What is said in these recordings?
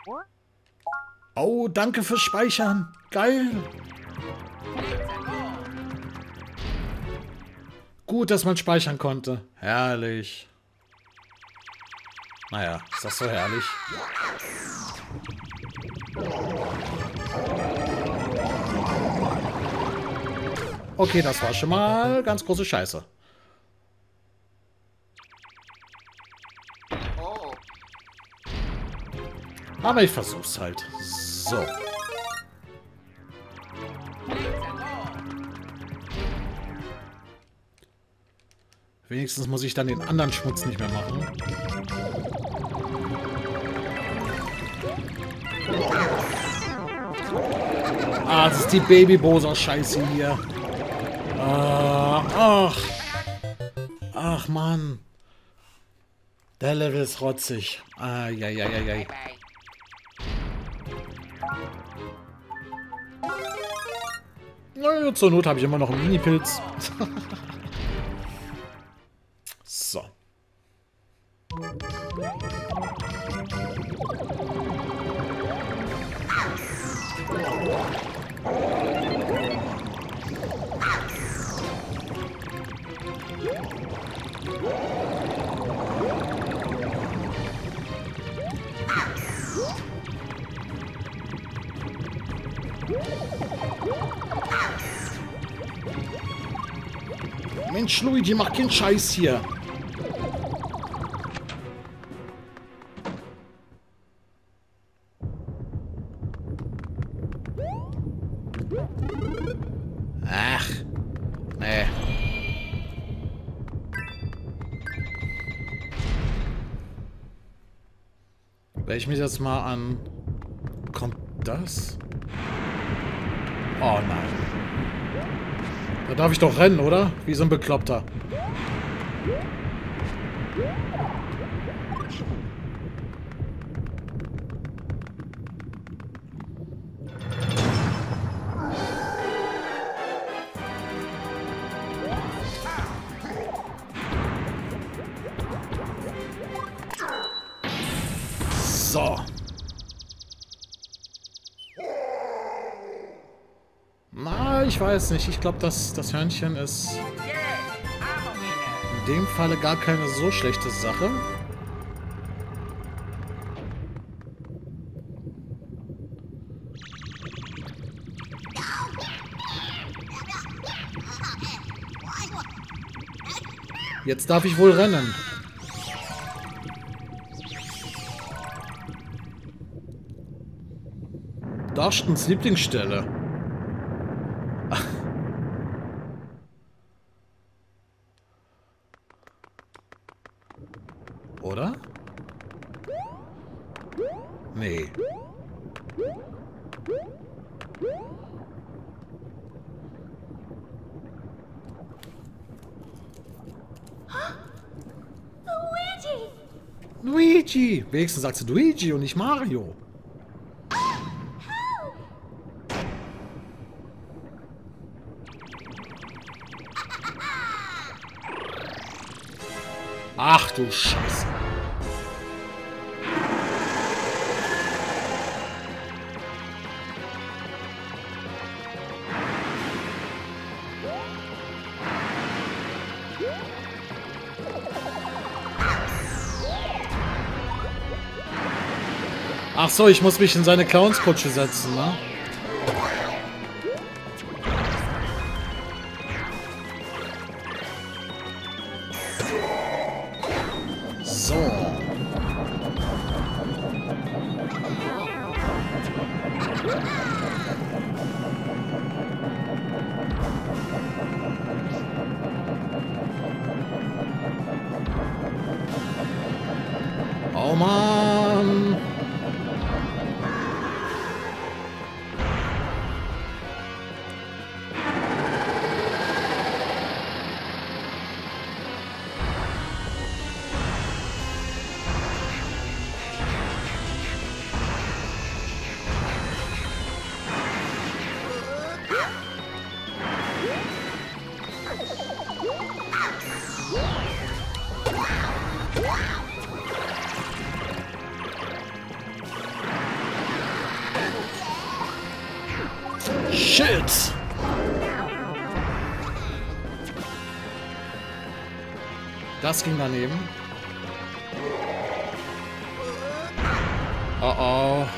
Oh, danke fürs Speichern. Geil. Gut, dass man speichern konnte. Herrlich. Naja, ist das so herrlich. Okay, das war schon mal ganz große Scheiße. Aber ich versuch's halt. So. Wenigstens muss ich dann den anderen Schmutz nicht mehr machen. Ah, das ist die Baby-Bowser-Scheiße hier. Ach. Ach, Mann. Der Level ist rotzig. Eieieiei. Naja, zur Not habe ich immer noch einen Mini-Pilz. So. Mensch, Luigi, mach keinen Scheiß hier. Ach, nee. Wenn ich mich jetzt mal an... Kommt das? Oh nein. Da darf ich doch rennen, oder? Wie so ein Bekloppter. So. Na, ich weiß nicht. Ich glaube, das Hörnchen ist in dem Falle gar keine so schlechte Sache. Jetzt darf ich wohl rennen. Darstens Lieblingsstelle. Oder? Nee. Luigi! Wenigstens sagst du Luigi und nicht Mario. Ach du Scheiße. Ach so, ich muss mich in seine Clownskutsche setzen, ne? So. Oh Mann. Shit! Das ging daneben. Oh oh.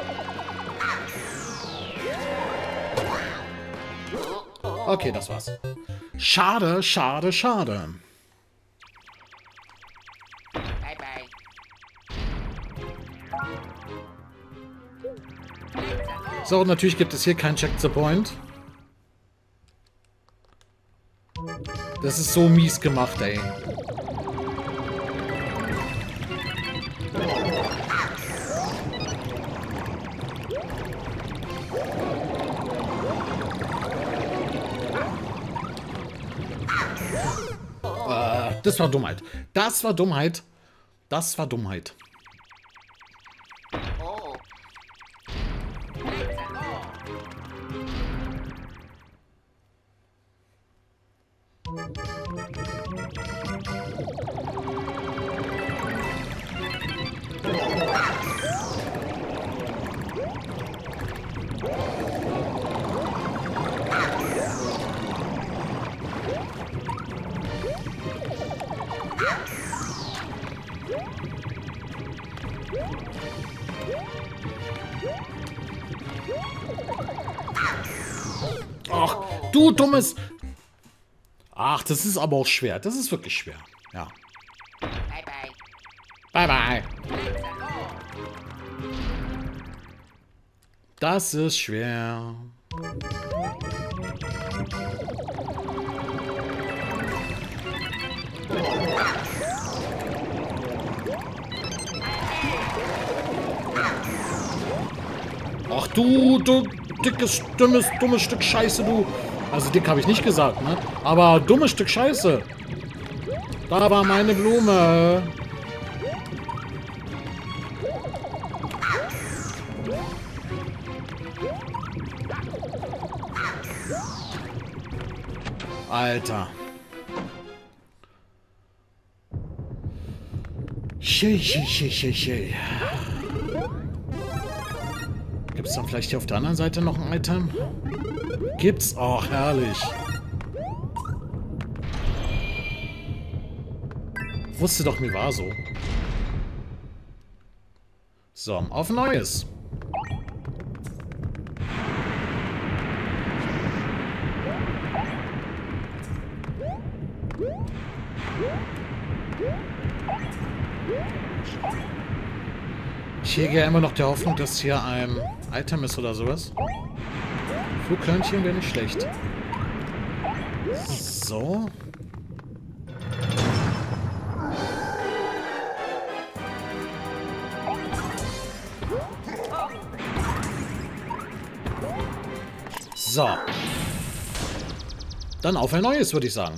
Okay, das war's. Schade, schade, schade. Bye bye. So, und natürlich gibt es hier keinen Check the Point. Das ist so mies gemacht, ey. Das war Dummheit. Das war Dummheit. Das war Dummheit. Oh. Ach, du dummes... Ach, das ist aber auch schwer. Das ist wirklich schwer. Ja. Bye bye. Bye, bye. Das ist schwer. Ach du dickes, dummes Stück Scheiße, du. Also dick habe ich nicht gesagt, ne? Aber dummes Stück Scheiße. Da war meine Blume. Alter. Schei. Gibt es dann vielleicht hier auf der anderen Seite noch ein Item? Gibt's? Oh, herrlich. Wusste doch, mir war so. So, auf Neues. Ich hege ja immer noch der Hoffnung, dass hier ein Item ist oder sowas. Flughörnchen wäre nicht schlecht. So. So. Dann auf ein neues, würde ich sagen.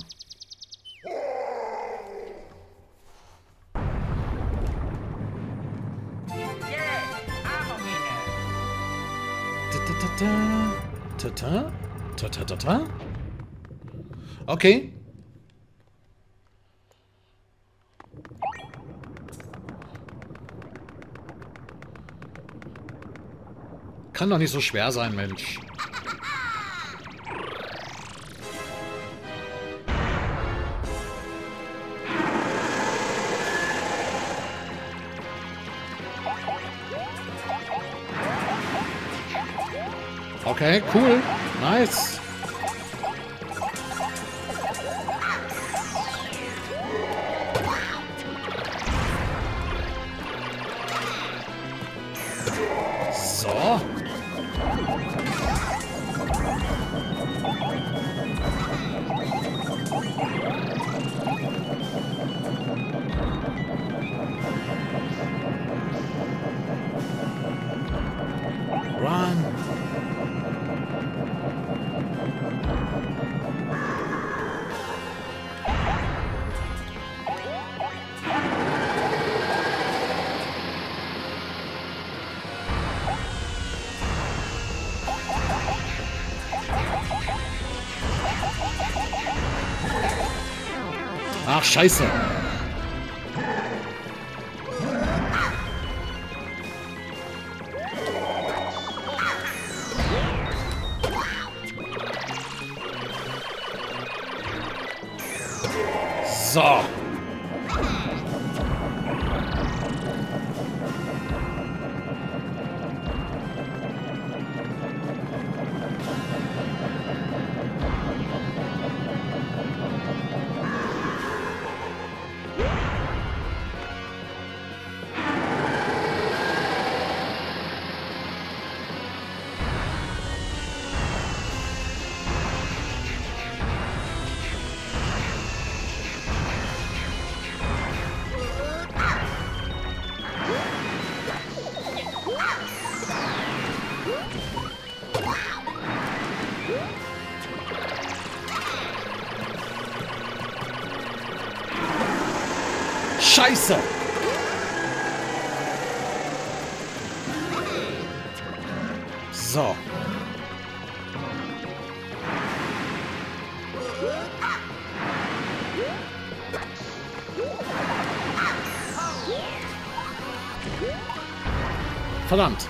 Okay. Kann doch nicht so schwer sein, Mensch. Okay, cool. Nice. So. Run. Ach, scheiße. So. Scheiße! So. Verdammt.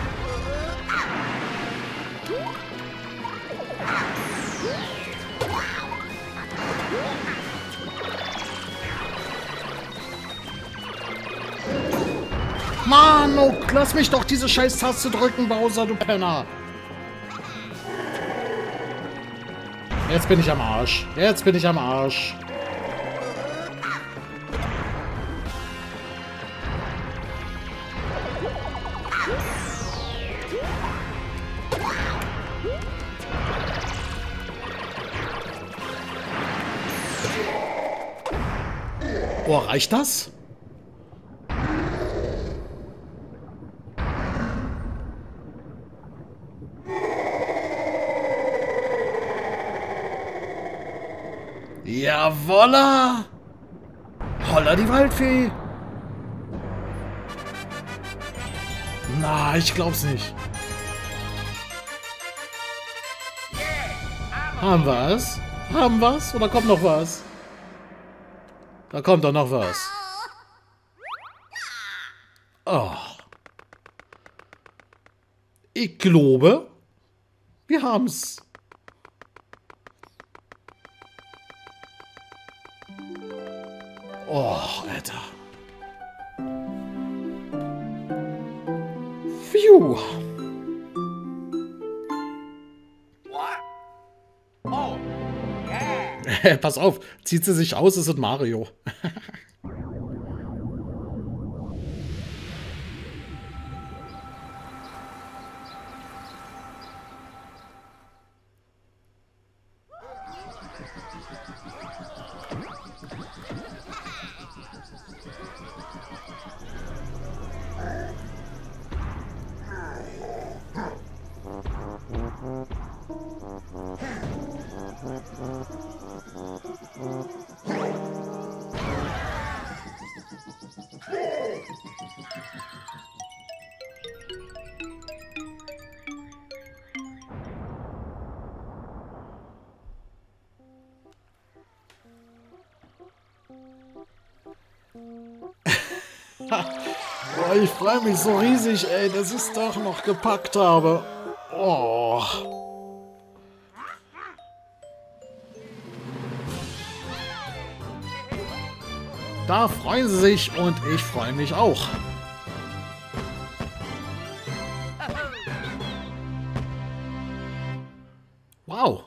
Mann, oh, lass mich doch diese Scheiß-Taste drücken, Bowser, du Penner. Jetzt bin ich am Arsch. Jetzt bin ich am Arsch. Oh, reicht das? Jawolla! Holla die Waldfee! Na, ich glaub's nicht. Haben wir's? Haben wir's? Oder kommt noch was? Da kommt doch noch was. Oh. Ich glaube, wir haben's. Oh, Alter. Phew. What? Oh, yeah. Pass auf, zieht sie sich aus, ist es Mario. Oh, ich freue mich so riesig, ey, dass ich es doch noch gepackt habe. Oh. Da freuen sie sich und ich freue mich auch. Wow.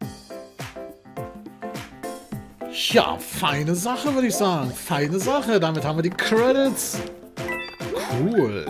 Ja, feine Sache, würde ich sagen. Feine Sache. Damit haben wir die Credits. Cool.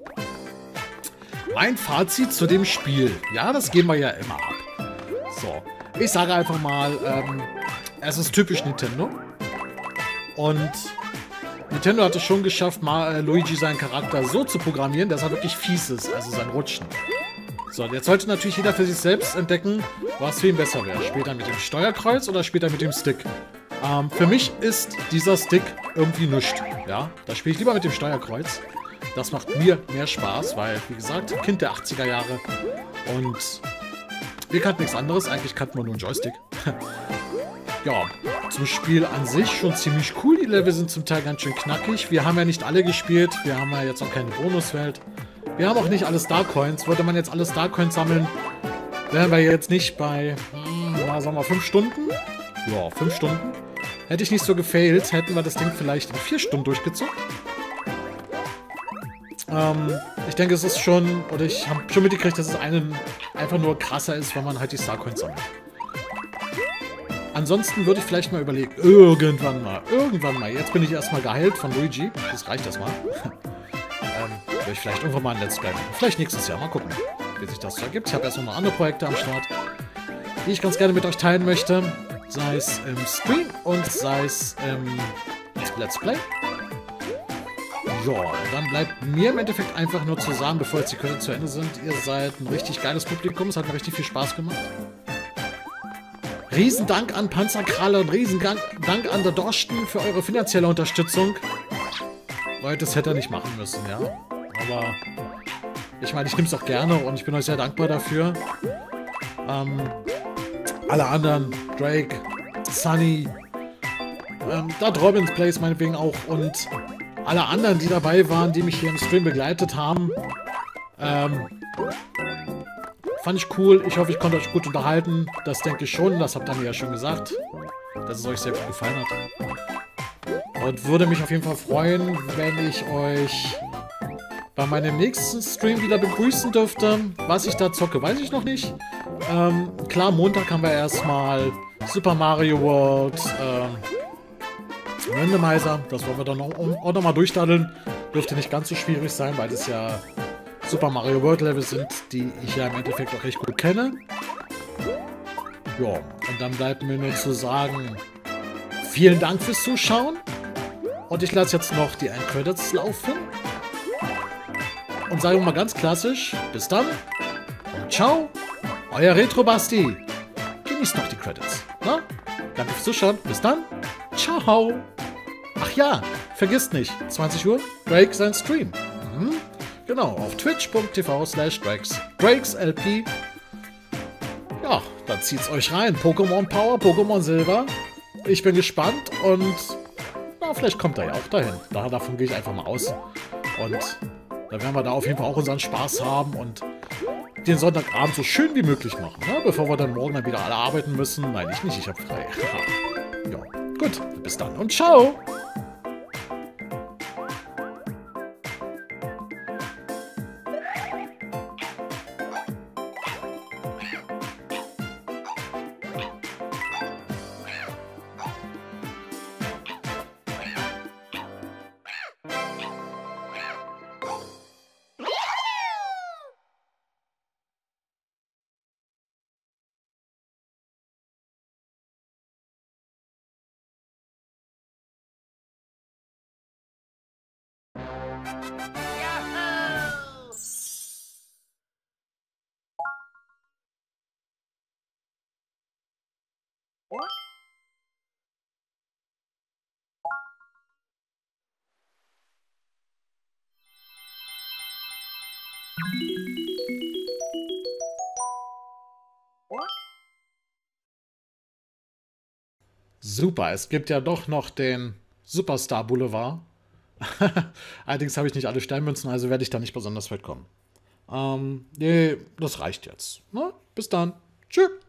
Mein Fazit zu dem Spiel. Ja, das geben wir ja immer ab. So. Ich sage einfach mal, es ist typisch Nintendo. Und Nintendo hat es schon geschafft, mal Luigi seinen Charakter so zu programmieren, dass er wirklich fies ist, also sein Rutschen. So, jetzt sollte natürlich jeder für sich selbst entdecken, was für ihn besser wäre. Spielt er mit dem Steuerkreuz oder spielt er mit dem Stick? Für mich ist dieser Stick irgendwie nichts. Ja, da spiele ich lieber mit dem Steuerkreuz. Das macht mir mehr Spaß, weil, wie gesagt, Kind der 80er Jahre. Und wir kannten nichts anderes. Eigentlich kannten wir nur einen Joystick. Ja, zum Spiel an sich schon ziemlich cool. Die Level sind zum Teil ganz schön knackig. Wir haben ja nicht alle gespielt. Wir haben ja jetzt auch keine Bonuswelt. Wir haben auch nicht alle Starcoins. Wollte man jetzt alle Starcoins sammeln, wären wir jetzt nicht bei, sagen wir 5 Stunden. Ja, 5 Stunden. Hätte ich nicht so gefailt, hätten wir das Ding vielleicht in 4 Stunden durchgezockt. Ich denke, es ist schon, oder ich habe schon mitgekriegt, dass es einfach nur krasser ist, wenn man halt die Starcoins sammelt. Ansonsten würde ich vielleicht mal überlegen, irgendwann mal, jetzt bin ich erstmal geheilt von Luigi, das reicht erstmal. Würde ich vielleicht irgendwann mal ein Let's Play machen. Vielleicht nächstes Jahr, mal gucken, wie sich das so ergibt. Ich habe erstmal noch andere Projekte am Start, die ich ganz gerne mit euch teilen möchte. Sei es im Stream und sei es im Let's Play. Ja, und dann bleibt mir im Endeffekt einfach nur zu sagen, bevor jetzt die Credits zu Ende sind, ihr seid ein richtig geiles Publikum, es hat mir richtig viel Spaß gemacht. Riesendank an Panzerkralle und Riesendank an der Dorsten für eure finanzielle Unterstützung. Leute, das hätte er nicht machen müssen, ja. Aber ich meine, ich nehme es auch gerne und ich bin euch sehr dankbar dafür. Alle anderen, Drake, Sunny, Dad Robins Plays meinetwegen auch und alle anderen, die dabei waren, die mich hier im Stream begleitet haben. Fand ich cool. Ich hoffe, ich konnte euch gut unterhalten. Das denke ich schon. Das habt ihr mir ja schon gesagt, dass es euch sehr gut gefallen hat. Und würde mich auf jeden Fall freuen, wenn ich euch bei meinem nächsten Stream wieder begrüßen dürfte. Was ich da zocke, weiß ich noch nicht. Klar, Montag haben wir erstmal Super Mario World Randomizer. Das wollen wir dann auch noch mal durchstaddeln. Dürfte nicht ganz so schwierig sein, weil es ja Super Mario World Level sind, die ich ja im Endeffekt auch recht gut kenne. Ja, und dann bleibt mir nur zu sagen, vielen Dank fürs Zuschauen. Und ich lasse jetzt noch die Endcredits laufen. Und sage mal ganz klassisch, bis dann und ciao, euer Retro-Basti. Genießt noch die Credits. Na? Danke fürs Zuschauen, bis dann, ciao. Ach ja, vergisst nicht, 20 Uhr, Drake sein Stream. Genau, auf twitch.tv/DrakesLP. Ja, dann zieht's euch rein. Pokémon Power, Pokémon Silber. Ich bin gespannt und na, vielleicht kommt er ja auch dahin. Davon gehe ich einfach mal aus. Und dann werden wir da auf jeden Fall auch unseren Spaß haben und den Sonntagabend so schön wie möglich machen, ne? Bevor wir dann morgen dann wieder alle arbeiten müssen. Nein, ich nicht, ich habe frei. Ja, gut, bis dann und ciao! Super, es gibt ja doch noch den Superstar Boulevard. Allerdings habe ich nicht alle Steinmünzen, also werde ich da nicht besonders weit kommen. Nee, das reicht jetzt. Na, bis dann. Tschüss.